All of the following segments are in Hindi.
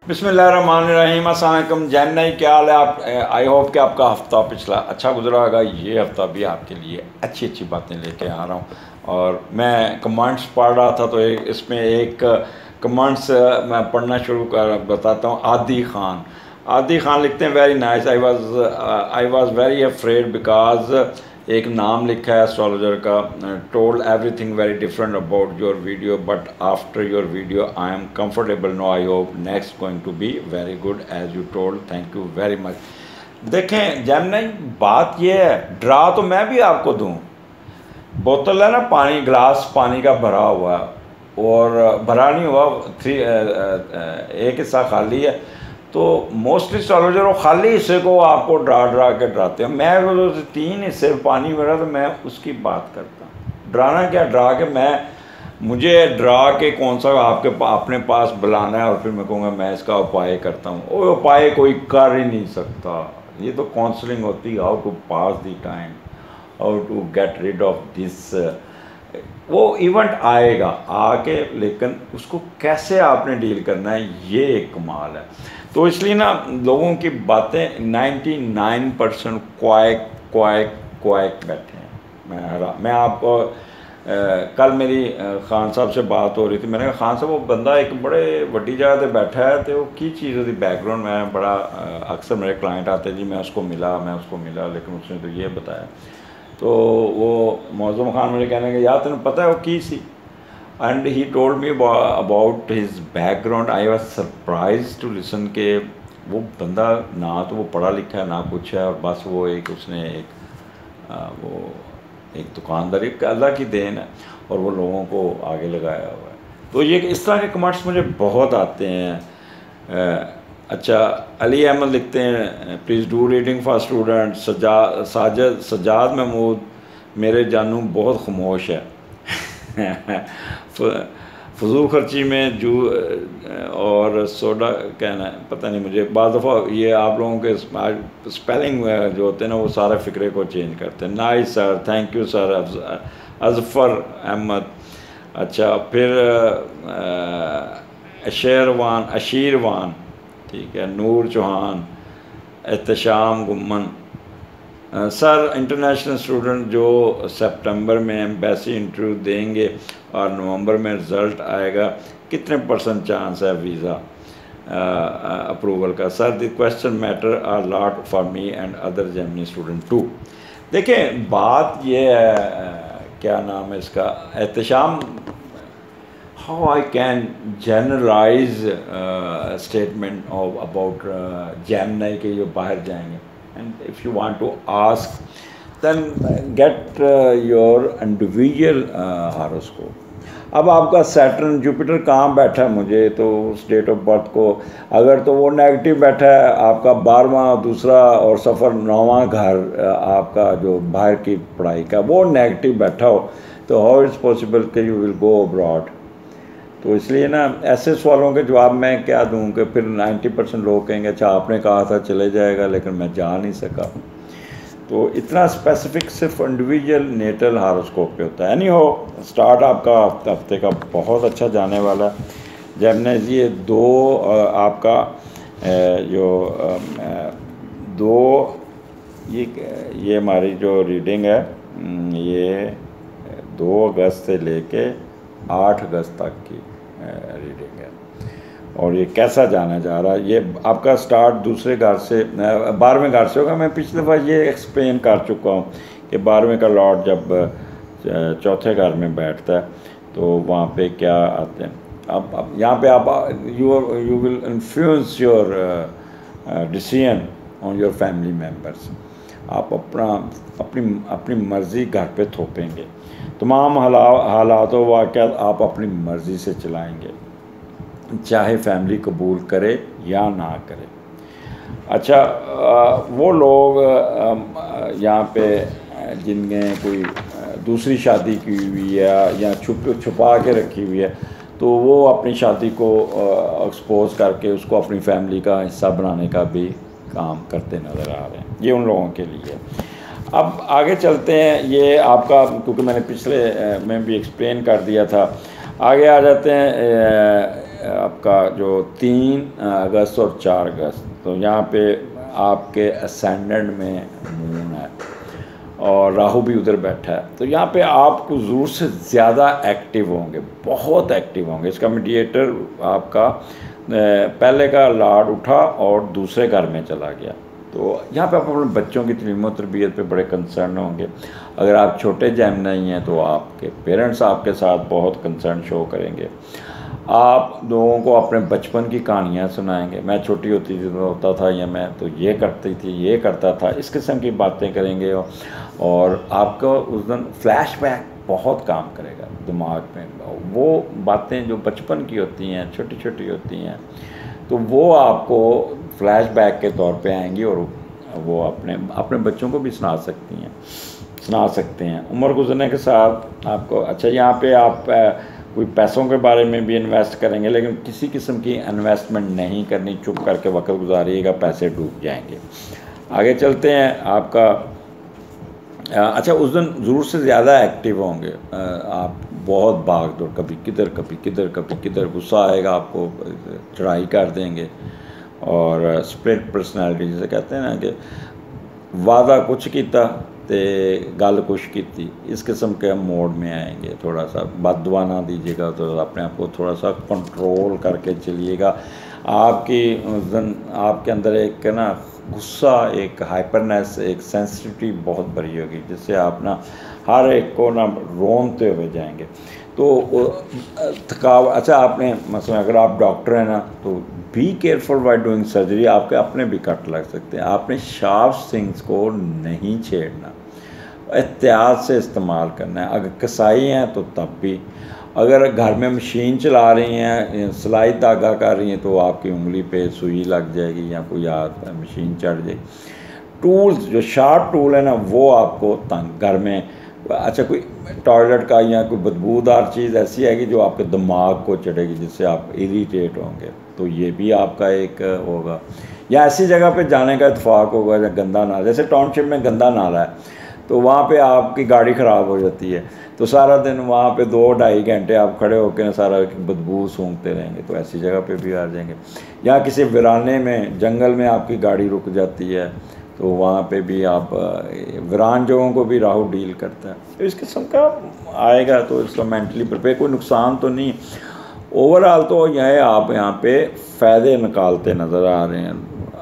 बिस्मिल्लाहिर्रहमानिर्रहीम। अस्सलाम वालेकुम। जैन नहीं, क्या हाल है आप? आई होप कि आपका हफ़्ता पिछला अच्छा गुजरा होगा। ये हफ़्ता भी आपके लिए अच्छी अच्छी बातें लेके आ रहा हूँ। और मैं कमेंट्स पढ़ रहा था तो इसमें एक कमेंट्स मैं पढ़ना शुरू कर बताता हूँ। आदि खान लिखते हैं, very nice, I was very afraid because एक नाम लिखा है एस्ट्रोलॉजर का, told everything very different about your video but after your video I am comfortable no, I hope next going to be very good as you told, thank you very much. देखें जैमनी, बात यह है, ड्रा तो मैं भी आपको दूं, बोतल है ना, पानी, ग्लास पानी का भरा हुआ है और भरा नहीं हुआ, एक हिस्सा खाली है, तो मोस्टली एस्ट्रोलॉजर वो खाली हिस्से को आपको ड्रा के डराते हैं। मैं वो 3 हिस्से पानी भरा तो मैं उसकी बात करता हूँ। डराना क्या, ड्रा के मुझे ड्रा के कौन सा आपके अपने पास बुलाना है और फिर मैं कहूँगा मैं इसका उपाय करता हूँ। वो उपाय कोई कर ही नहीं सकता। ये तो काउंसलिंग होती है, how to pass the time, how to get rid of this. वो इवेंट आएगा आके, लेकिन उसको कैसे आपने डील करना है, ये एक कमाल है। तो इसलिए ना लोगों की बातें 99% क्वाइक क्वाइक क्वाइक बैठे हैं। मैं आपको कल मेरी खान साहब से बात हो रही थी। मैंने कहा खान साहब, वो बंदा एक बड़े वड्डी जगह पर बैठा है तो की चीज़ होती बैकग्राउंड में बड़ा, अक्सर मेरे क्लाइंट आते जी मैं उसको मिला लेकिन उसने तो ये बताया। तो वो मौज़ूम खान मुझे कहने के, यार तेन पता है वो की सी, and he told me about his background. I was surprise to listen के वो बंदा ना तो वो पढ़ा लिखा है ना कुछ है, और बस वो उसने वो एक दुकानदारी, एक अल्लाह की देन है और वो लोगों को आगे लगाया हुआ है। तो ये इस तरह के कमेंट्स मुझे बहुत आते हैं। अच्छा, अली अहमद लिखते हैं, please do reading for student. Sajjad Mahmood, मेरे जानू बहुत खामोश है फजूल खर्ची में जू और सोडा कहना है, पता नहीं मुझे। बाद दफ़ा ये आप लोगों के स्पेलिंग जो होते हैं ना, वो सारे फ़िक्रे को चेंज करते हैं। Nice sir, thank you sir. Azfar Ahmed, अच्छा, फिर अशीरवान, ठीक है, Noor Chauhan, Ehtesham Gumman, sir international student जो सितंबर में एम्बेसी इंटरव्यू देंगे और नवंबर में रिज़ल्ट आएगा, कितने % चांस है वीज़ा अप्रूवल का? Sir the question matter are lot for me and other Gemini student too. देखें बात ये है, क्या नाम है इसका, Ehtesham, how I can generalize statement of about Gemini के जो बाहर जाएंगे, and if you want to ask then get your individual horoscope। अब आपका सैटर्न जुपिटर कहाँ बैठा है, मुझे तो उस डेट ऑफ बर्थ को, अगर तो वो नेगेटिव बैठा है आपका 12वां दूसरा और सफ़र 9वां घर आपका जो बाहर की पढ़ाई का वो नेगेटिव बैठा हो, तो हाउ इज़ पॉसिबल कि यू विल गो अब्रॉड। तो इसलिए ना ऐसे सवालों के जवाब मैं क्या दूं कि फिर 90% लोग कहेंगे अच्छा आपने कहा था चले जाएगा लेकिन मैं जा नहीं सका। तो इतना स्पेसिफिक सिर्फ इंडिविजुअल नेटल हॉरोस्कोप पे होता है। एनी हो, स्टार्ट आपका हफ्ते का बहुत अच्छा जाने वाला। जब ने ये दो आपका जो दो ये हमारी जो रीडिंग है, ये 2 अगस्त से लेके 8 अगस्त तक की रीडिंग है और ये कैसा जाना जा रहा है। ये आपका स्टार्ट दूसरे घर से 12वें घर से होगा। मैं पिछली दफ़ा ये एक्सप्लेन कर चुका हूँ कि 12वें का लॉर्ड जब चौथे घर में बैठता है तो वहाँ पे क्या आते हैं। अब यहाँ पे आप you will influence your decision on your family members. आप अपनी मर्ज़ी घर पे थोपेंगे, तमाम हालातों वाक़यात आप अपनी मर्ज़ी से चलाएंगे, चाहे फैमिली कबूल करे या ना करे। अच्छा, वो लोग यहाँ पे जिनने कोई दूसरी शादी की हुई है या छुपा के रखी हुई है, तो वो अपनी शादी को एक्सपोज करके उसको अपनी फैमिली का हिस्सा बनाने का भी काम करते नज़र आ रहे हैं। ये उन लोगों के लिए। अब आगे चलते हैं। ये आपका, क्योंकि मैंने पिछले में भी एक्सप्लेन कर दिया था, आगे आ जाते हैं। आपका जो 3 अगस्त और 4 अगस्त, तो यहाँ पे आपके असेंडेंट में मून है और राहु भी उधर बैठा है। तो यहाँ पे आपको ज़रूर से ज़्यादा एक्टिव होंगे, बहुत एक्टिव होंगे। इसका मीडिएटर आपका पहले का लॉर्ड उठा और दूसरे घर में चला गया। तो यहाँ पे आप अपने बच्चों की तलीम तरबियत पे बड़े कंसर्न होंगे। अगर आप छोटे जेमिनी हैं तो आपके पेरेंट्स आपके साथ बहुत कंसर्न शो करेंगे। आप लोगों को अपने बचपन की कहानियाँ सुनाएंगे, मैं छोटी होती थी तो होता था, या मैं तो ये करती थी, ये करता था, इस किस्म की बातें करेंगे। और आपका उस दिन फ्लैशबैक बहुत काम करेगा दिमाग में। वो बातें जो बचपन की होती हैं, छोटी छोटी होती हैं, तो वो आपको फ्लैशबैक के तौर पे आएंगी और वो अपने बच्चों को भी सुना सकते हैं। उम्र गुजरने के साथ आपको, अच्छा यहाँ पे आप कोई पैसों के बारे में भी इन्वेस्ट करेंगे, लेकिन किसी किस्म की इन्वेस्टमेंट नहीं करनी, चुप करके वक्त गुजारिएगा, पैसे डूब जाएंगे। आगे चलते हैं। आपका अच्छा, उस दिन ज़रूर से ज़्यादा एक्टिव होंगे आप, बहुत भाग दौड़, कभी किधर कभी किधर कभी किधर, गुस्सा आएगा आपको, चढ़ाई कर देंगे। और स्प्लिट पर्सनैलिटी जिसे कहते हैं ना, कि वादा कुछ किया तो गल कुछ की, इस किस्म के मोड में आएंगे। थोड़ा सा बददुआ ना दीजिएगा, तो अपने आप को थोड़ा सा कंट्रोल करके चलिएगा। आपकी उस दिन आपके अंदर एक ना गुस्सा, एक हाइपरनेस, एक सेंसिटिविटी बहुत बड़ी होगी, जिससे आप ना हर एक को ना रोनते हुए जाएंगे। तो थकावट, अच्छा आपने मसलन अगर आप डॉक्टर हैं ना, तो be careful while doing surgery, आपके अपने भी कट लग सकते हैं। आपने शार्प थिंग्स को नहीं छेड़ना, एहतियात से इस्तेमाल करना है। अगर कसाई हैं तो तब भी, अगर घर में मशीन चला रही हैं, सिलाई धागा कर रही हैं, तो आपकी उंगली पे सुई लग जाएगी या कोई हाथ मशीन चढ़ जाएगी। टूल्स, जो शार्प टूल है ना, वो आपको तंग घर में, अच्छा कोई टॉयलेट का या कोई बदबूदार चीज़ ऐसी आएगी जो आपके दिमाग को चढ़ेगी, जिससे आप इरीटेट होंगे, तो ये भी आपका एक होगा। या ऐसी जगह पे जाने का इत्तेफाक होगा या गंदा नाला, जैसे टाउनशिप में गंदा नाला है, तो वहाँ पे आपकी गाड़ी ख़राब हो जाती है, तो सारा दिन वहाँ पे 2-2.5 घंटे आप खड़े होकर ना सारा बदबू सूंघते रहेंगे, तो ऐसी जगह पे भी आ जाएंगे। या किसी वीराने में, जंगल में आपकी गाड़ी रुक जाती है, तो वहाँ पे भी आप, वीरान जगहों को भी राहु डील करता है। तो इस किस्म का आएगा, तो इसका मेंटली प्रिपेयर, कोई नुकसान तो नहीं। ओवरऑल तो यह है, आप यहाँ पे फ़ायदे निकालते नज़र आ रहे हैं।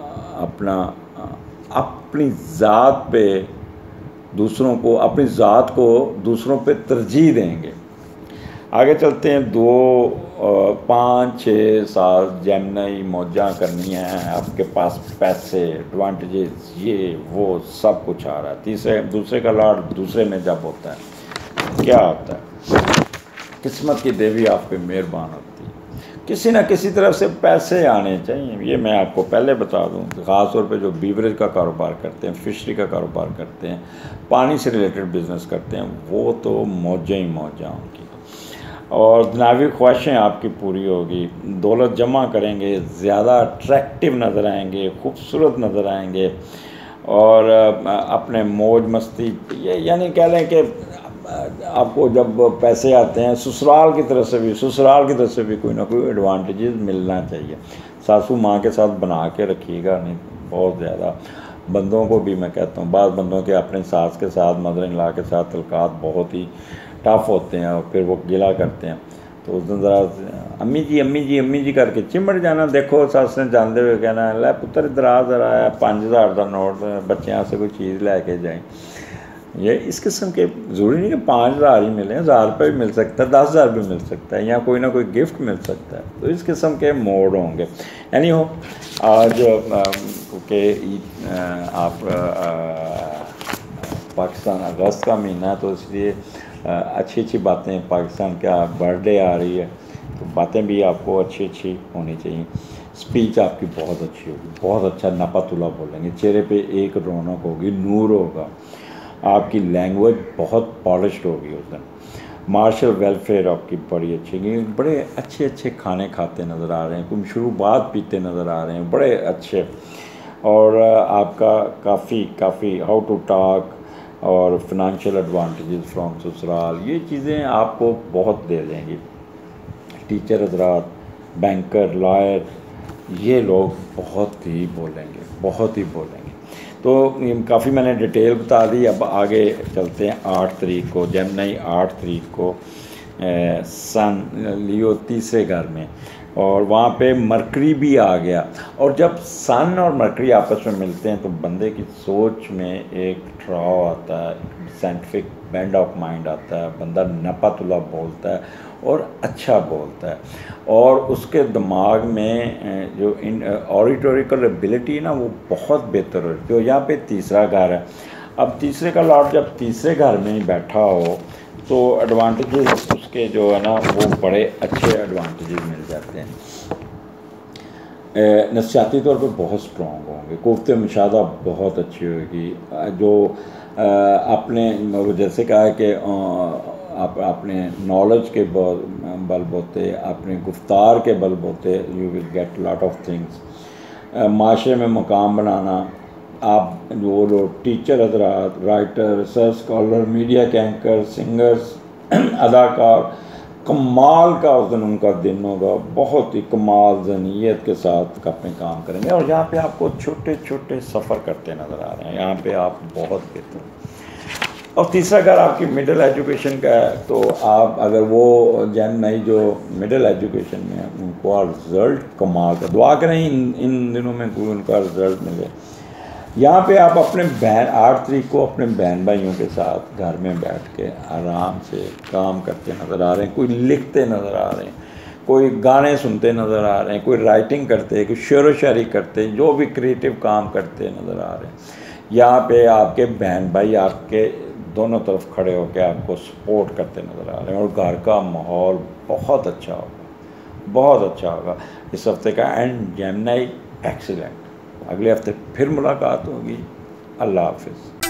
अपनी ज़ात पे दूसरों को, अपनी ज़ात को दूसरों पे तरजीह देंगे। आगे चलते हैं। 2, 5, 6 साल जेमिनी मौजा करनी है, आपके पास पैसे, एडवांटेजेस, ये वो सब कुछ आ रहा है। दूसरे का लॉर्ड दूसरे में जब होता है, क्या होता है, किस्मत की देवी आप पे मेहरबान होती है। किसी ना किसी तरफ से पैसे आने चाहिए, ये मैं आपको पहले बता दूं। ख़ास तौर पे जो बीवरेज का कारोबार करते हैं, फिशरी का कारोबार करते हैं, पानी से रिलेटेड बिज़नेस करते हैं, वो तो मौजें ही मौजा उनकी। और दुनियावी ख्वाहिशें आपकी पूरी होगी, दौलत जमा करेंगे, ज़्यादा अट्रैक्टिव नज़र आएंगे, खूबसूरत नज़र आएंगे। और अपने मौज मस्ती, ये यानी कह लें कि आपको जब पैसे आते हैं ससुराल की तरफ से भी कोई ना कोई एडवांटेजेस मिलना चाहिए। सासू माँ के साथ बना के रखिएगा, नहीं बहुत ज़्यादा बंदों को भी मैं कहता हूँ, बाद बंदों के अपने सास के साथ, मदर इन लॉ के साथ तलकात बहुत ही टफ होते हैं, और फिर वो गिला करते हैं। तो उस दिन ज़रा अम्मी जी करके चिमड़ जाना। देखो सास ने जानते हुए कहना, लै पुत्र इधर आ ज़रा, 5000 का नोट, बच्चों से कोई चीज़ लेके जाएँ। ये इस किस्म के, ज़रूरी नहीं कि 5000 ही मिले, 1000 रुपये भी मिल सकता है, 10,000 भी मिल सकता है, या कोई ना कोई गिफ्ट मिल सकता है। तो इस किस्म के मोड होंगे। यानी हो आज क्योंकि आप पाकिस्तान अगस्त का महीना है, तो इसलिए अच्छी अच्छी बातें, पाकिस्तान का बर्थडे आ रही है, तो बातें भी आपको अच्छी होनी चाहिए। स्पीच आपकी बहुत अच्छी होगी, बहुत अच्छा नपातुला बोलेंगे, चेहरे पे एक रौनक होगी, नूर होगा, आपकी लैंग्वेज बहुत पॉलिश्ड होगी उस दिन। मार्शल वेलफेयर आपकी बड़ी अच्छी, बड़े अच्छे खाने खाते नज़र आ रहे हैं, कुछ मशरूबात पीते नज़र आ रहे हैं, बड़े अच्छे। और आपका काफ़ी हाउ टू टॉक और फिनंशियल एडवांटेजेस फ्रॉम ससुराल, ये चीज़ें आपको बहुत दे देंगी। टीचर हजरात, बैंकर, लॉयर, ये लोग बहुत ही बोलेंगे, बहुत ही बोलेंगे। तो काफ़ी मैंने डिटेल बता दी। अब आगे चलते हैं 8 तारीख को, जेमिनी 8 तारीख को सन लियो तीसरे घर में, और वहाँ पे मरकरी भी आ गया। और जब सन और मरकरी आपस में मिलते हैं तो बंदे की सोच में एक ठहराव आता है, साइंटिफिक बेंड ऑफ माइंड आता है, बंदा नपा-तुला बोलता है और अच्छा बोलता है, और उसके दिमाग में जो इन ऑडिटोरिकल एबिलिटी ना वो बहुत बेहतर हो। तो यहाँ पे तीसरा घर है। अब तीसरे का लॉर्ड जब तीसरे घर में ही बैठा हो तो एडवांटेजेस उसके जो है ना वो बड़े अच्छे एडवांटेजेस मिल जाते हैं। नफसियाती तौर पे बहुत स्ट्रॉन्ग होंगे, क़ुव्वत मुशाहदा बहुत अच्छी होगी। जो आपने जैसे कहा कि आप अपने नॉलेज के बलबूते, अपने गुफ्तार के बलबूते you will get lot of things. माशरे में मकाम बनाना, आप जो लोग टीचर हज़रात, राइटर, रिसर्च स्कॉलर, मीडिया के एंकर, सिंगर्स, अदाकार, कमाल का उस दिन उनका दिन होगा, बहुत ही कमाल ज़हनियत के साथ अपने काम करेंगे। और यहाँ पे आपको छोटे छोटे सफ़र करते नज़र आ रहे हैं, यहाँ पे आप बहुत बेहतर। और तीसरा अगर आपकी मिडिल एजुकेशन का है तो आप अगर वो जेमिनी जो मिडिल एजुकेशन में है उनको रिज़ल्ट कमाल का, दुआ करें इन दिनों में कोई उनका रिज़ल्ट मिले। यहाँ पे आप अपने बहन 8 तारीख को अपने बहन भाइयों के साथ घर में बैठ के आराम से काम करते नज़र आ रहे हैं, कोई लिखते नज़र आ रहे हैं, कोई गाने सुनते नज़र आ रहे हैं, कोई राइटिंग करते, कोई शेर व शायरी करते, जो भी क्रिएटिव काम करते नज़र आ रहे हैं। यहाँ पे आपके बहन भाई आपके दोनों तरफ खड़े होकर आपको सपोर्ट करते नज़र आ रहे हैं, और घर का माहौल बहुत अच्छा होगा, बहुत अच्छा होगा इस हफ्ते का। And Gemini excellent. अगले हफ्ते फिर मुलाकात होगी। अल्लाह हाफ़िज़।